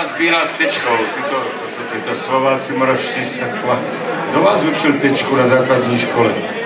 nás sbírá s tečkou. Tyto Slováci moravští sa... Kto vás učil tečku na základní škole?